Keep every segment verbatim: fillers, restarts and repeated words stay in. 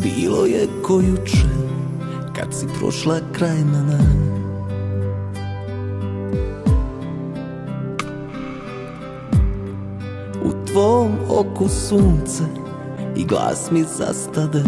Bilo je ko juče kad si prošla kraj mene. U tvom oku sunce i glas mi zastade.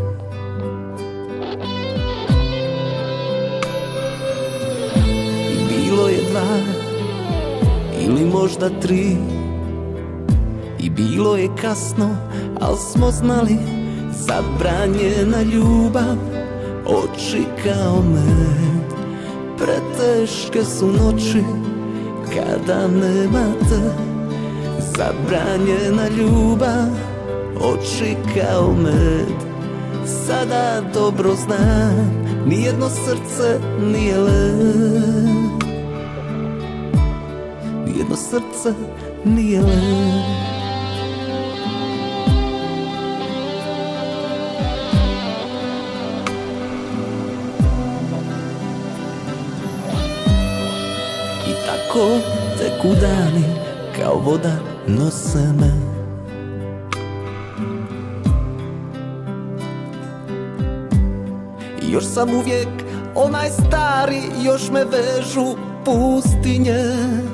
I bilo je dva ili možda tri, i bilo je kasno, al smo znali, zabranjena ljubav, oči kao med. Preteške su noći kada nemate, zabranjena ljubav, oči kao med. Sada dobro znam, nijedno srce nije led, nijedno srce nije led. Tako teku dani, kao voda nose me. Još sam uvijek onaj stari, još me vežu pustinje.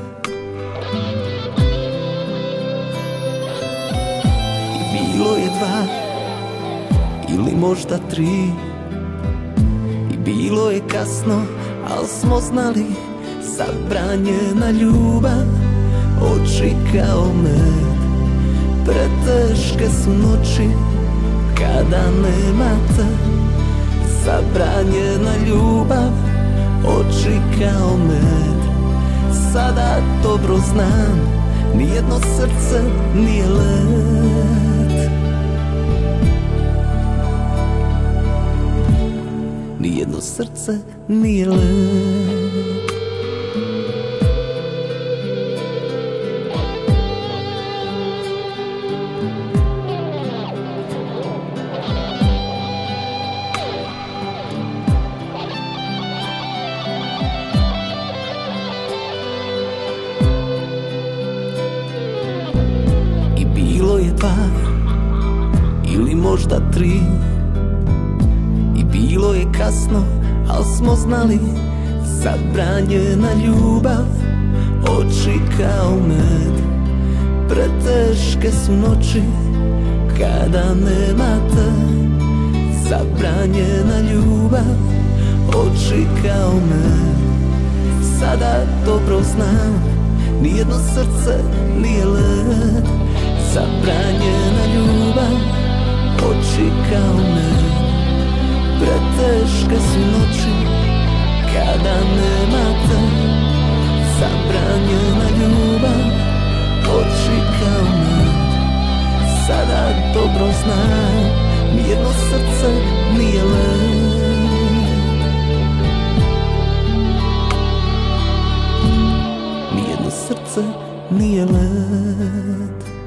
I bilo je dva ili možda tri, i bilo je kasno, al smo znali, zabranjena ljubav, oči kao med. Preteške su noći kada nemate, zabranjena ljubav, oči kao med. Sada dobro znam, nijedno srce nije led, nijedno srce nije led. Bilo je dva ili možda tri, i bilo je kasno, al smo znali, zabranjena ljubav, oči kao med. Preteške su noći kada nemate, zabranjena ljubav, oči kao med. Sada dobro znam, nijedno srce nije led, zabranjena ljubav, oči kao med. Preteške su noći kada nemate, zabranjena ljubav, oči kao med. Sada dobro znam, nijedno srce nije led, nijedno srce nije led.